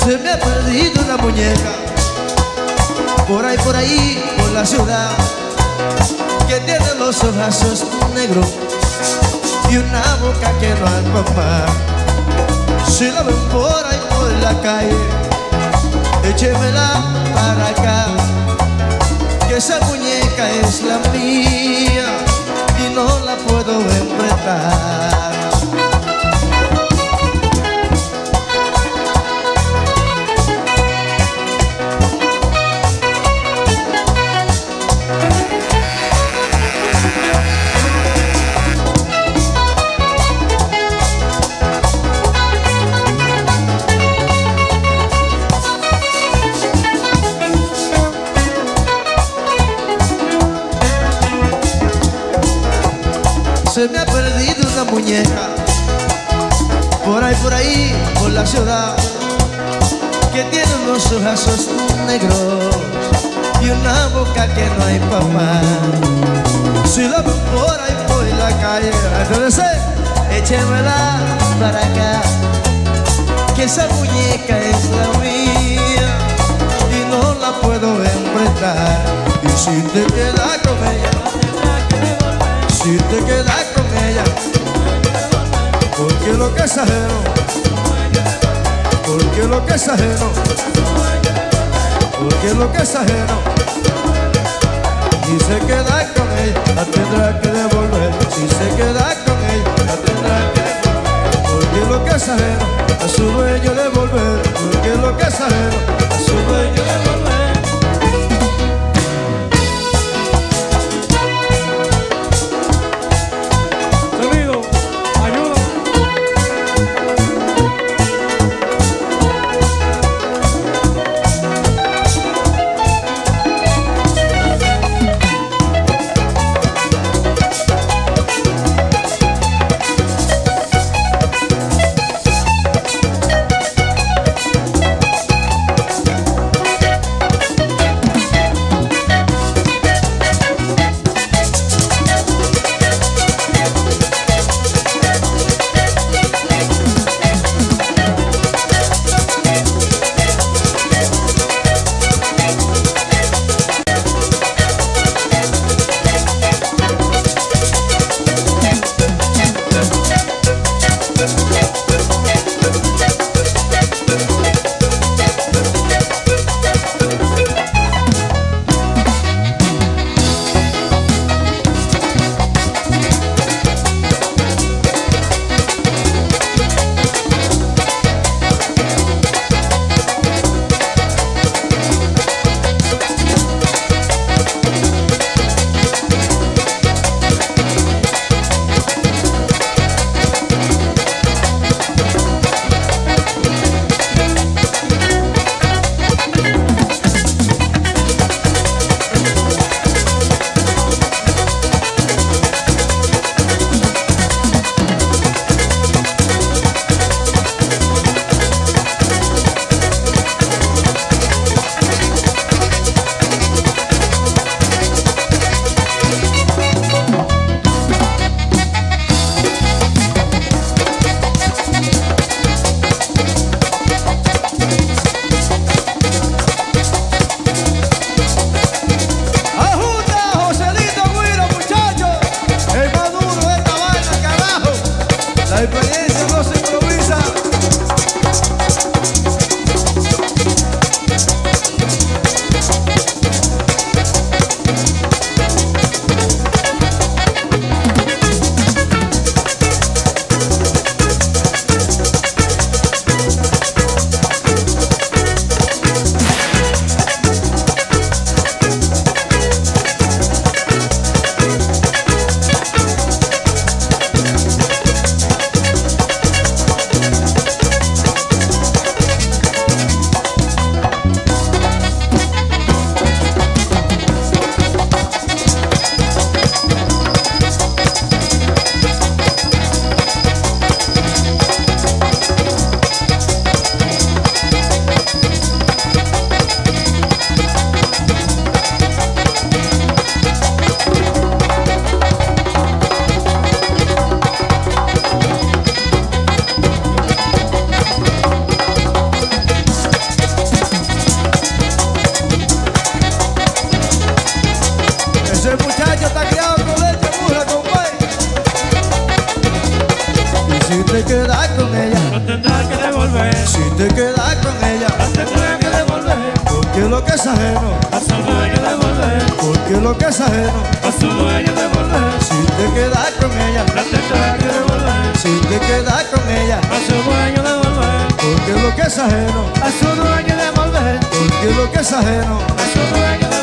Se me ha perdido una muñeca por ahí, por la ciudad, que tiene los ojazos negros y una boca que no hay papá. Si la ven por ahí por la calle, échemela para acá, que esa muñeca es la mía y no la puedo enfrentar. Se me ha perdido una muñeca por ahí, por la ciudad, que tiene unos ojazos negros y una boca que no hay papá. Si la ven por ahí, por la calle, entonces échemela para acá, que esa muñeca es la mía y no la puedo enfrentar. Y si te quedas con ella, si te quedas con ella, porque lo que es ajeno, porque lo que es ajeno, porque lo que es ajeno, y se queda con ella, la tendrá que devolver. Si se queda con ella, la tendrá que devolver, porque lo que es ajeno, a su dueño devolver, porque lo que es ajeno, a su dueño devolver. lo que es ajeno, a su dueño devolver, porque lo que es ajeno, a su dueño devolver, si te quedas con ella, la tendrá que devolver, si te quedas con ella, a su dueño devolver, porque lo que es ajeno, a su dueño devolver, porque lo que es ajeno, a su dueño devolver.